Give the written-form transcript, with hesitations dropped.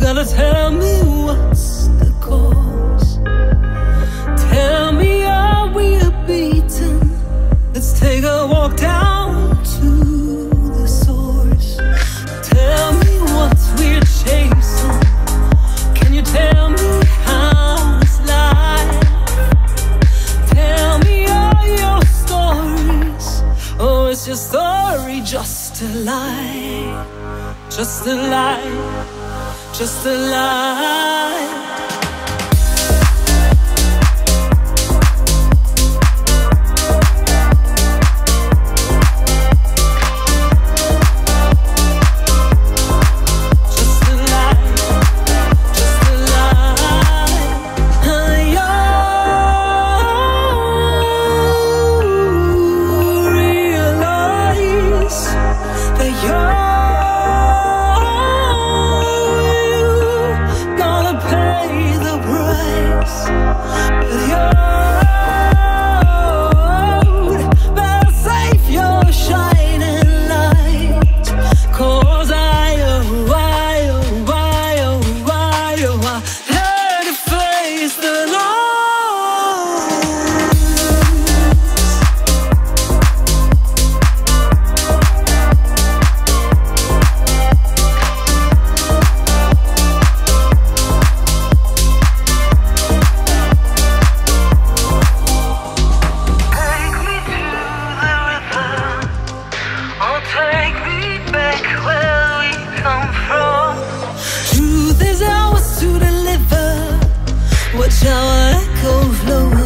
gotta tell me what's the cause. Tell me, are we beaten? Let's take a walk down to the source. Tell me what we're chasing. Can you tell me how it's like? Tell me all your stories. Oh, it's your story, just a lie. Just a lie. Just a lie. Watch our echo flow